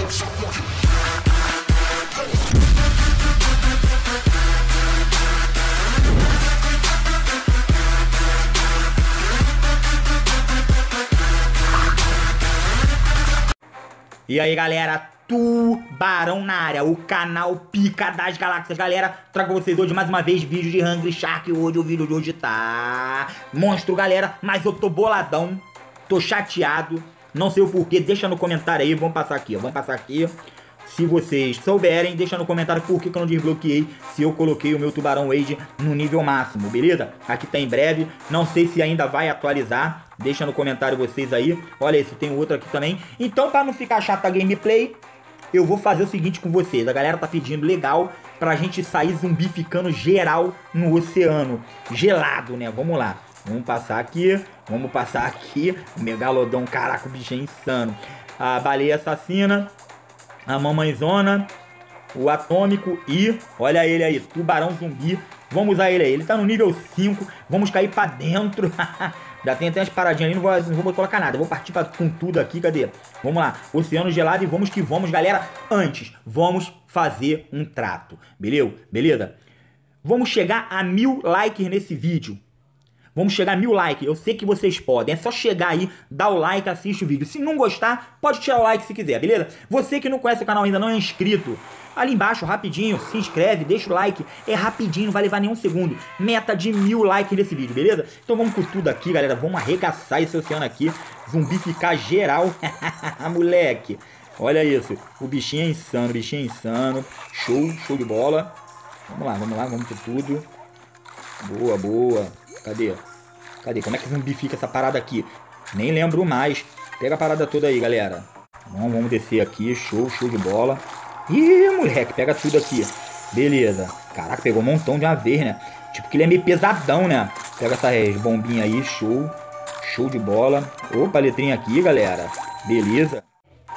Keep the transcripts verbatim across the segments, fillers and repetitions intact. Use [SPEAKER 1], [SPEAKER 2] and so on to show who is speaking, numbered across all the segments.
[SPEAKER 1] E aí, galera, Tubarão na área, o canal Pica das Galáxias. Galera, trago pra vocês hoje mais uma vez vídeo de Hungry Shark. Hoje o vídeo de hoje tá monstro, galera, mas eu tô boladão, tô chateado, não sei o porquê. Deixa no comentário aí, vamos passar aqui, ó, vamos passar aqui. Se vocês souberem, deixa no comentário por que que eu não desbloqueei, se eu coloquei o meu Tubarão Age no nível máximo, beleza? Aqui tá em breve, não sei se ainda vai atualizar, deixa no comentário vocês aí. Olha esse, tem outro aqui também. Então, pra não ficar chata a gameplay, eu vou fazer o seguinte com vocês. A galera tá pedindo legal pra gente sair zumbificando geral no oceano gelado, né? Vamos lá, vamos passar aqui, vamos passar aqui. O megalodon, caraca, o bicho é insano. A baleia assassina, a mamãezona, o atômico e, olha ele aí, tubarão zumbi. Vamos usar ele aí, ele tá no nível cinco, vamos cair pra dentro. Já tem até umas paradinhas ali, não vou, não vou colocar nada, vou partir pra, com tudo aqui, cadê? Vamos lá, oceano gelado e vamos que vamos, galera. Antes, vamos fazer um trato, beleza? Beleza? Vamos chegar a mil likes nesse vídeo. Vamos chegar a mil likes, eu sei que vocês podem, é só chegar aí, dar o like, assiste o vídeo. Se não gostar, pode tirar o like se quiser, beleza? Você que não conhece o canal ainda, não é inscrito, ali embaixo, rapidinho, se inscreve, deixa o like, é rapidinho, não vai levar nenhum segundo. Meta de mil likes nesse vídeo, beleza? Então vamos com tudo aqui, galera, vamos arregaçar esse oceano aqui, zumbificar geral, moleque. Olha isso, o bichinho é insano, o bichinho é insano, show, show de bola. Vamos lá, vamos lá, vamos com tudo. Boa, boa. Cadê? Cadê? Como é que zumbifica essa parada aqui? Nem lembro mais. Pega a parada toda aí, galera. Vamos, vamos descer aqui. Show, show de bola. Ih, moleque, pega tudo aqui. Beleza. Caraca, pegou um montão de uma vez, né? Tipo que ele é meio pesadão, né? Pega essas bombinhas aí. Show. Show de bola. Opa, letrinha aqui, galera. Beleza.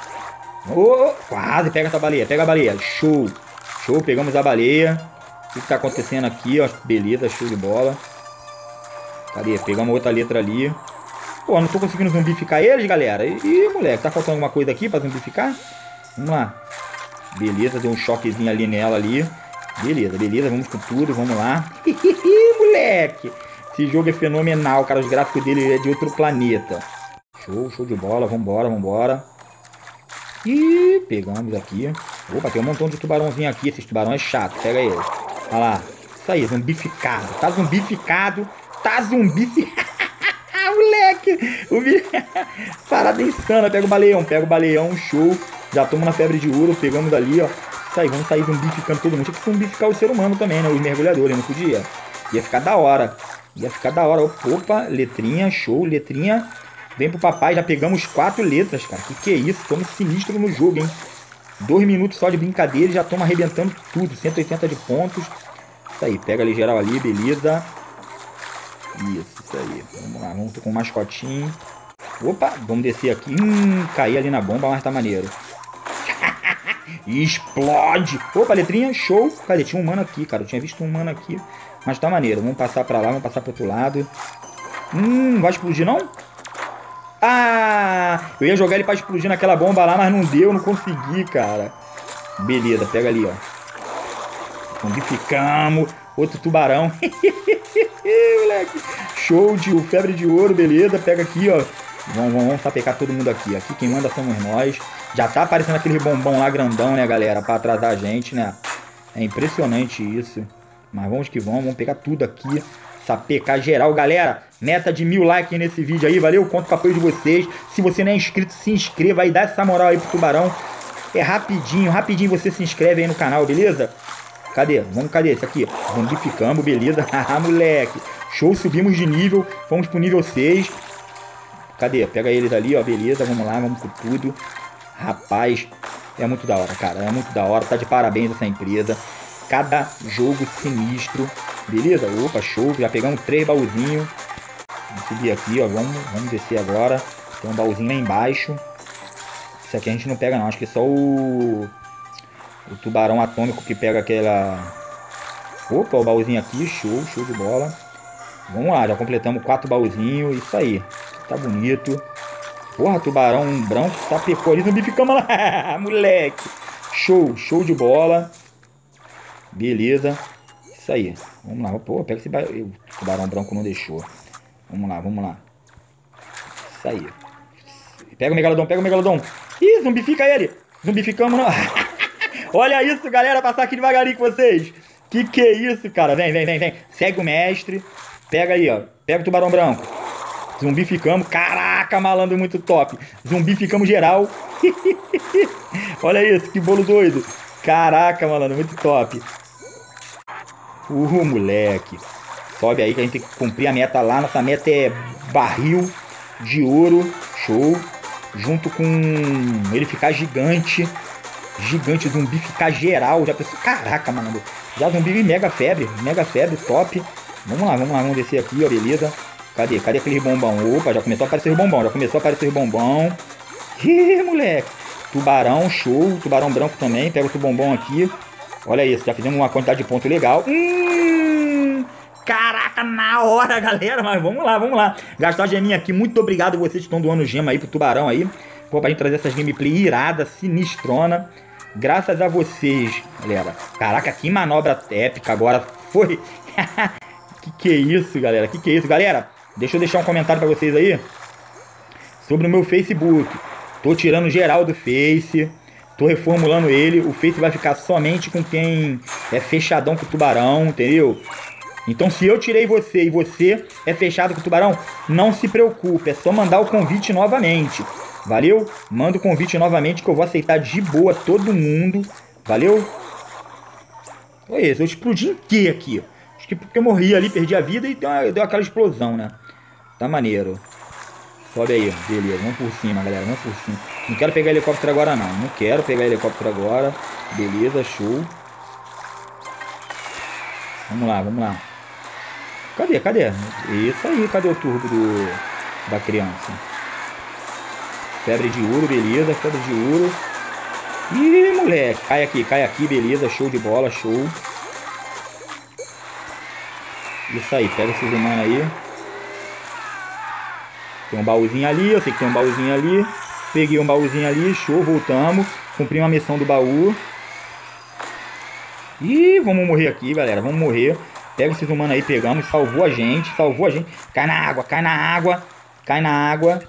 [SPEAKER 1] Oh, quase. Pega essa baleia. Pega a baleia. Show. Show. Pegamos a baleia. O que, que tá acontecendo aqui, ó? Beleza, show de bola. Cadê? Pegamos outra letra ali. Pô, não tô conseguindo zumbificar eles, galera. Ih, moleque, tá faltando alguma coisa aqui pra zumbificar? Vamos lá. Beleza, deu um choquezinho ali nela ali. Beleza, beleza, vamos com tudo, vamos lá. Moleque, esse jogo é fenomenal, cara. Os gráficos dele é de outro planeta. Show, show de bola, vambora, vambora. Ih, pegamos aqui. Opa, tem um montão de tubarãozinho aqui. Esses tubarões chatos, pega ele. Olha lá, isso aí, zumbificado. Tá zumbificado. Tá zumbi, moleque, o bicho... Parada insana, pega o baleão, pega o baleão, show. Já estamos na febre de ouro, pegamos ali, ó. Isso aí, vamos sair zumbificando todo mundo. Tinha que zumbificar o ser humano também, né, os mergulhadores, não podia. Ia ficar da hora, ia ficar da hora. Opa, letrinha, show, letrinha. Vem pro papai, já pegamos quatro letras, cara. Que que é isso, estamos sinistro no jogo, hein. Dois minutos só de brincadeira e já estamos arrebentando tudo, cento e oitenta de pontos. Isso aí, pega ali geral ali, beleza. Isso, isso aí. Vamos lá, vamos com o mascotinho. Opa, vamos descer aqui. Hum, cair ali na bomba, mas tá maneiro. Explode! Opa, letrinha, show. Cadê? Tinha um mano aqui, cara. Eu tinha visto um mano aqui. Mas tá maneiro. Vamos passar pra lá, vamos passar pro outro lado. Hum, não vai explodir não? Ah! Eu ia jogar ele pra explodir naquela bomba lá, mas não deu, não consegui, cara. Beleza, pega ali, ó. Zumbificamos. Outro tubarão. Moleque. Show de febre de ouro, beleza. Pega aqui, ó. Vamos, vamos, vamos sapecar todo mundo aqui. Aqui quem manda somos nós. Já tá aparecendo aquele bombom lá grandão, né, galera? Pra atrasar a gente, né? É impressionante isso. Mas vamos que vamos. Vamos pegar tudo aqui. Sapecar geral, galera. Meta de mil likes nesse vídeo aí. Valeu? Conto com o apoio de vocês. Se você não é inscrito, se inscreva aí. Dá essa moral aí pro tubarão. É rapidinho, rapidinho você se inscreve aí no canal, beleza? Cadê? Vamos, cadê? Esse aqui. Zumbificamos, beleza. Haha, moleque. Show, subimos de nível. Fomos pro nível seis. Cadê? Pega eles ali, ó. Beleza, vamos lá, vamos com tudo. Rapaz, é muito da hora, cara. É muito da hora. Tá de parabéns essa empresa. Cada jogo sinistro. Beleza? Opa, show. Já pegamos três baúzinhos. Vamos subir aqui, ó. Vamos, vamos descer agora. Tem um baúzinho lá embaixo. Isso aqui a gente não pega, não. Acho que é só o... O tubarão atômico que pega aquela... Opa, o baúzinho aqui, show, show de bola. Vamos lá, já completamos quatro baúzinhos, isso aí. Tá bonito. Porra, tubarão branco, sapecou ali, zumbificamos lá. Moleque. Show, show de bola. Beleza. Isso aí. Vamos lá. Pô, pega esse ba... o tubarão branco não deixou. Vamos lá, vamos lá. Isso aí. Pega o megalodon, pega o megalodon. Ih, zumbifica ele. Zumbificamos não. Olha isso, galera. Passar aqui devagarinho com vocês. Que que é isso, cara? Vem, vem, vem, vem. Segue o mestre. Pega aí, ó. Pega o tubarão branco. Zumbificamos. Caraca, malandro, muito top. Zumbificamos geral. Olha isso, que bolo doido. Caraca, malandro, muito top. Uh, moleque. Sobe aí que a gente tem que cumprir a meta lá. Nossa meta é barril de ouro. Show. Junto com ele ficar gigante. Gigante, zumbi ficar geral. Já pensou? Caraca, mano. Já zumbi mega febre. Mega febre, top. Vamos lá, vamos lá. Vamos descer aqui, ó. Beleza. Cadê? Cadê aquele bombão? Opa, já começou a aparecer o bombão. Já começou a aparecer o bombão. Ih, moleque. Tubarão, show. Tubarão branco também. Pega o bombom aqui. Olha isso. Já fizemos uma quantidade de ponto legal. Hum... Caraca, na hora, galera. Mas vamos lá, vamos lá. Gastar a geminha aqui. Muito obrigado a vocês que estão doando gema aí pro tubarão aí. Pô, pra gente trazer essas gameplay irada, sinistrona. Graças a vocês, galera. Caraca, que manobra épica agora foi. Que que é isso, galera? Que que é isso, galera? Deixa eu deixar um comentário pra vocês aí. Sobre o meu Facebook. Tô tirando geral do Face. Tô reformulando ele. O Face vai ficar somente com quem é fechadão com o tubarão, entendeu? Então se eu tirei você e você é fechado com o tubarão, não se preocupe, é só mandar o convite novamente. Valeu? Manda o convite novamente que eu vou aceitar de boa todo mundo. Valeu? Olha isso, eu explodi em quê aqui? Acho que porque eu morri ali, perdi a vida e deu, uma, deu aquela explosão, né? Tá maneiro. Sobe aí, beleza, vamos por cima, galera, vamos por cima. Não quero pegar helicóptero agora não, não quero pegar helicóptero agora. Beleza, show. Vamos lá, vamos lá. Cadê, cadê? Isso aí, cadê o turbo do, da criança? Febre de ouro, beleza, febre de ouro. Ih, moleque, cai aqui, cai aqui, beleza, show de bola, show. Isso aí, pega esses humanos aí. Tem um baúzinho ali, eu sei que tem um baúzinho ali. Peguei um baúzinho ali, show, voltamos. Cumpri uma missão do baú. Ih, vamos morrer aqui, galera, vamos morrer. Pega esses humanos aí, pegamos, salvou a gente, salvou a gente. Cai na água, cai na água, cai na água.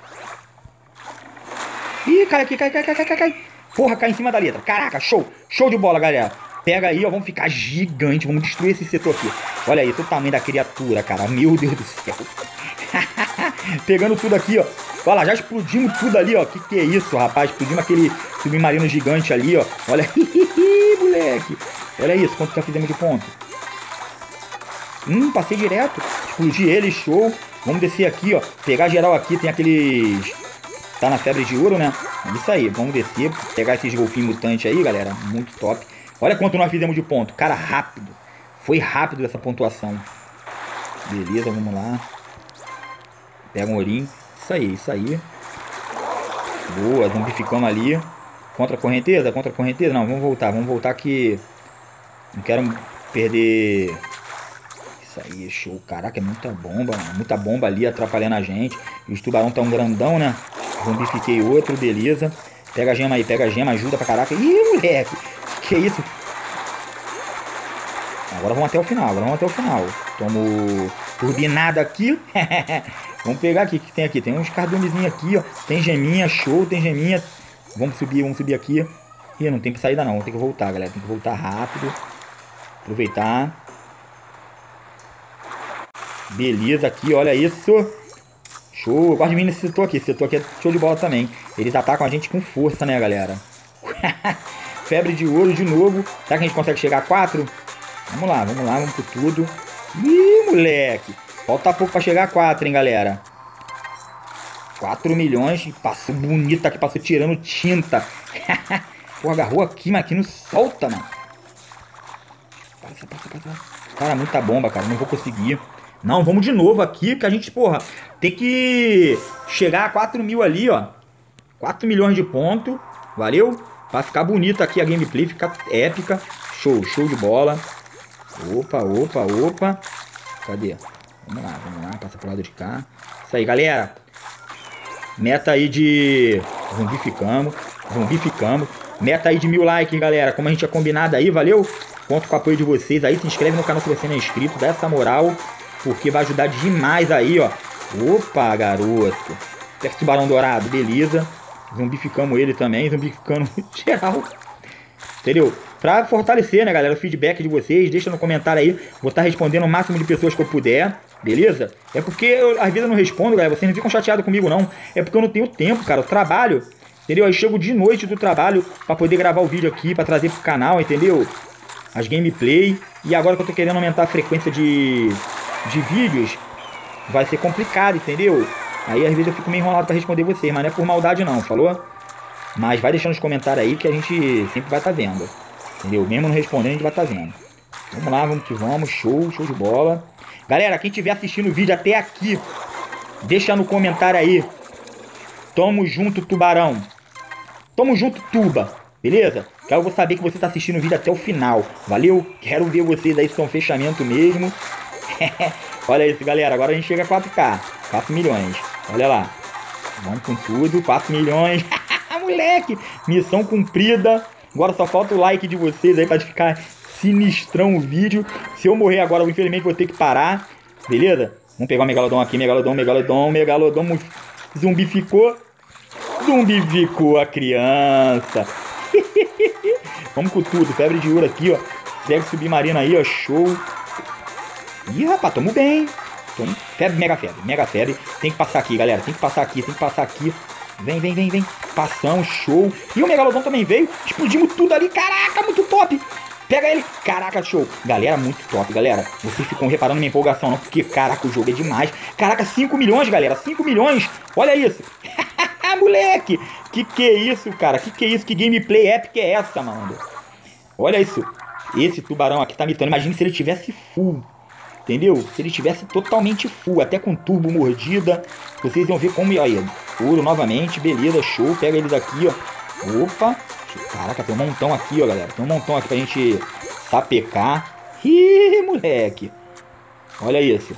[SPEAKER 1] Ih, cai aqui, cai, cai, cai, cai, cai. Porra, cai em cima da letra. Caraca, show, show de bola, galera. Pega aí, ó, vamos ficar gigante, vamos destruir esse setor aqui. Olha isso, o tamanho da criatura, cara, meu Deus do céu. Pegando tudo aqui, ó. Olha lá, já explodimos tudo ali, ó. Que que é isso, rapaz? Explodimos aquele submarino gigante ali, ó. Olha, moleque. Olha isso, quanto já fizemos de ponto. Hum, passei direto. Explodi ele, show. Vamos descer aqui, ó. Pegar geral aqui, tem aqueles... Tá na febre de ouro, né? Isso aí, vamos descer. Pegar esses golfinhos mutantes aí, galera. Muito top. Olha quanto nós fizemos de ponto. Cara, rápido. Foi rápido essa pontuação. Beleza, vamos lá. Pega um ourinho. Isso aí, isso aí. Boa, zumbificamos ali. Contra a correnteza, contra a correnteza. Não, vamos voltar, vamos voltar que... Não quero perder... Isso aí, show. Caraca, é muita bomba, mano. Muita bomba ali atrapalhando a gente. E os tubarão tão grandão, né? Zumbifiquei outro, beleza. Pega a gema aí, pega a gema, ajuda pra caraca. Ih, moleque. Que é isso? Agora vamos até o final, agora vamos até o final. Tomo turbinado aqui. Vamos pegar aqui, o que tem aqui? Tem uns cardumezinhos aqui, ó. Tem geminha, show, tem geminha. Vamos subir, vamos subir aqui. Ih, não tem que saída não, tem que voltar, galera. Tem que voltar rápido. Aproveitar. Beleza aqui, olha isso. Show, eu gosto de vir nesse setor aqui. Esse setor aqui é show de bola também. Eles atacam a gente com força, né, galera? Febre de ouro de novo. Será que a gente consegue chegar a quatro? Vamos lá, vamos lá, vamos por tudo. Ih, moleque. Falta pouco pra chegar a quatro, hein, galera. quatro milhões. Passou bonito aqui, passou tirando tinta. Pô, agarrou aqui, mas aqui não solta, mano. Passa, passa, passa. Cara, muita bomba, cara. Não vou conseguir. Não, vamos de novo aqui, que a gente, porra, tem que chegar a quatro mil ali, ó. quatro milhões de ponto. Valeu? Pra ficar bonito aqui a gameplay, ficar épica. Show, show de bola. Opa, opa, opa. Cadê? Vamos lá, vamos lá, passa pro lado de cá. Isso aí, galera. Meta aí de... Zumbificamos. Zumbificamos. Meta aí de mil likes, galera. Como a gente tinha combinado aí, valeu? Conto com o apoio de vocês aí. Se inscreve no canal se você não é inscrito. Dá essa moral. Porque vai ajudar demais aí, ó. Opa, garoto. Pega esse tubarão dourado. Beleza. Zumbificamos ele também. Zumbificando geral. Entendeu? Pra fortalecer, né, galera, o feedback de vocês. Deixa no comentário aí. Vou estar respondendo o máximo de pessoas que eu puder. Beleza? É porque eu, às vezes eu não respondo, galera. Vocês não ficam chateados comigo, não. É porque eu não tenho tempo, cara. Eu trabalho. Entendeu? Aí chego de noite do trabalho pra poder gravar o vídeo aqui. Pra trazer pro canal, entendeu? As gameplay. E agora que eu tô querendo aumentar a frequência de, de vídeos, vai ser complicado, entendeu? Aí às vezes eu fico meio enrolado pra responder vocês. Mas não é por maldade, não. Falou? Mas vai deixando nos comentários aí que a gente sempre vai estar vendo. Entendeu? Mesmo não respondendo, a gente vai estar vendo. Vamos lá, vamos que vamos. Show, show de bola. Galera, quem estiver assistindo o vídeo até aqui, deixa no comentário aí. Tamo junto, tubarão. Tamo junto, tuba. Beleza? Que eu vou saber que você tá assistindo o vídeo até o final. Valeu? Quero ver vocês aí se são fechamento mesmo. Olha isso, galera. Agora a gente chega a quatro K. quatro milhões. Olha lá. Vamos com tudo. quatro milhões. Moleque. Missão cumprida. Agora só falta o like de vocês aí pra ficar sinistrão o vídeo. Se eu morrer agora, eu infelizmente vou ter que parar. Beleza? Vamos pegar o Megalodon aqui. Megalodon, Megalodon, Megalodon. Zumbificou. Zumbificou a criança. Vamos com tudo. Febre de ouro aqui, ó. Pega o submarino aí, ó. Show. Ih, rapaz, tamo bem. Tamo... Febre, mega febre. Mega febre. Tem que passar aqui, galera. Tem que passar aqui. Tem que passar aqui. Vem, vem, vem, vem. Passamos, show. E o Megalodon também veio. Explodimos tudo ali. Caraca, muito top. Pega ele. Caraca, show. Galera, muito top, galera. Vocês ficam reparando minha empolgação, não? Porque, caraca, o jogo é demais. Caraca, cinco milhões, galera. cinco milhões. Olha isso. Moleque. Que que é isso, cara? Que que é isso? Que gameplay épica é essa, mano? Olha isso. Esse tubarão aqui tá mitando. Imagina se ele tivesse full. Entendeu? Se ele tivesse totalmente full, até com turbo mordida, vocês iam ver como ia aí. Ouro novamente, beleza, show. Pega eles aqui, ó. Opa. Caraca, tem um montão aqui, ó, galera. Tem um montão aqui pra gente sapecar. Ih, moleque. Olha isso.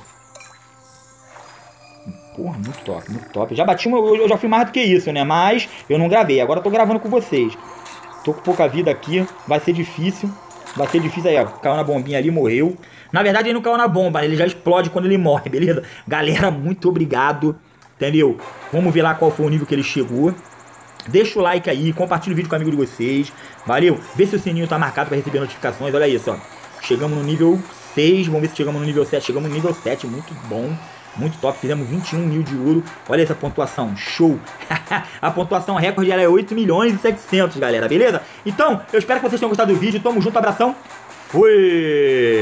[SPEAKER 1] Porra, muito top, muito top. Já bati, eu, eu já fui mais do que isso, né? Mas eu não gravei. Agora eu tô gravando com vocês. Tô com pouca vida aqui. Vai ser difícil. Vai ser difícil aí, ó. Caiu na bombinha ali, morreu. Na verdade, ele não caiu na bomba. Ele já explode quando ele morre, beleza? Galera, muito obrigado. Entendeu? Vamos ver lá qual foi o nível que ele chegou. Deixa o like aí. Compartilha o vídeo com o amigo de vocês. Valeu? Vê se o sininho tá marcado pra receber notificações. Olha isso, ó. Chegamos no nível seis. Vamos ver se chegamos no nível sete. Chegamos no nível sete. Muito bom. Muito top, fizemos vinte e um mil de ouro. Olha essa pontuação, show. A pontuação recorde ela é oito milhões e setecentos, galera, beleza? Então, eu espero que vocês tenham gostado do vídeo. Tamo junto, abração. Fui!